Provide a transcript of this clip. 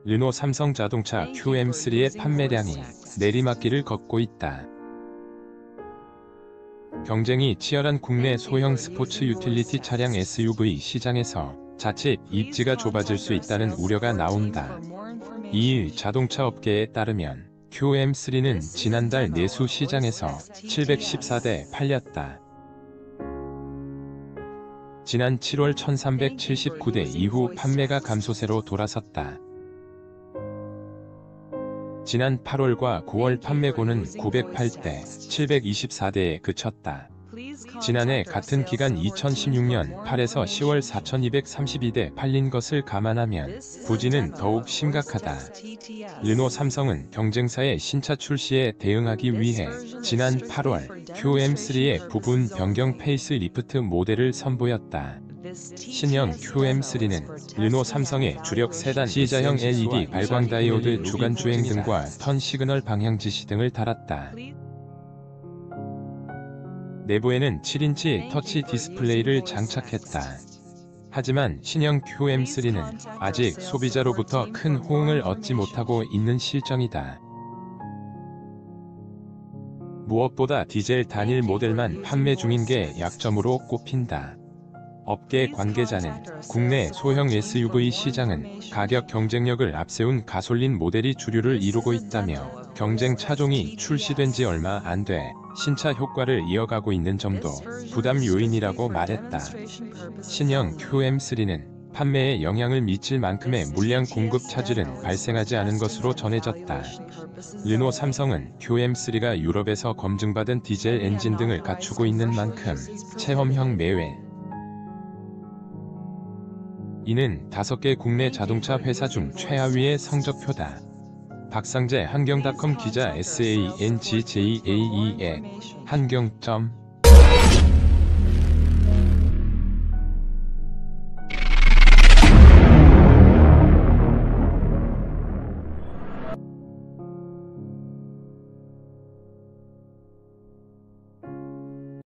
르노 삼성 자동차 QM3의 판매량이 내리막길을 걷고 있다. 경쟁이 치열한 국내 소형 스포츠 유틸리티 차량 SUV 시장에서 자칫 입지가 좁아질 수 있다는 우려가 나온다. 이일 자동차 업계에 따르면 QM3는 지난달 내수 시장에서 714대 팔렸다. 지난 7월 1379대 이후 판매가 감소세로 돌아섰다. 지난 8월과 9월 판매고는 908대, 724대에 그쳤다. 지난해 같은 기간 2016년 8에서 10월 4232대 팔린 것을 감안하면 부진은 더욱 심각하다. 르노 삼성은 경쟁사의 신차 출시에 대응하기 위해 지난 8월 QM3의 부분 변경 페이스리프트 모델을 선보였다. 신형 QM3는 르노 삼성의 주력 세단 C자형 LED 발광 다이오드 주간 주행 등과 턴 시그널 방향 지시 등을 달았다. 내부에는 7인치 터치 디스플레이를 장착했다. 하지만 신형 QM3는 아직 소비자로부터 큰 호응을 얻지 못하고 있는 실정이다. 무엇보다 디젤 단일 모델만 판매 중인 게 약점으로 꼽힌다. 업계 관계자는 국내 소형 SUV 시장은 가격 경쟁력을 앞세운 가솔린 모델이 주류를 이루고 있다며 경쟁 차종이 출시된 지 얼마 안 돼 신차 효과를 이어가고 있는 점도 부담 요인이라고 말했다. 신형 QM3는 판매에 영향을 미칠 만큼의 물량 공급 차질은 발생하지 않은 것으로 전해졌다. 르노 삼성은 QM3가 유럽에서 검증받은 디젤 엔진 등을 갖추고 있는 만큼 체험형 매회. 이는 5개 국내 자동차 회사 중 최하위의 성적표다. 박상재 한경닷컴 기자 SANGJAE의 한경.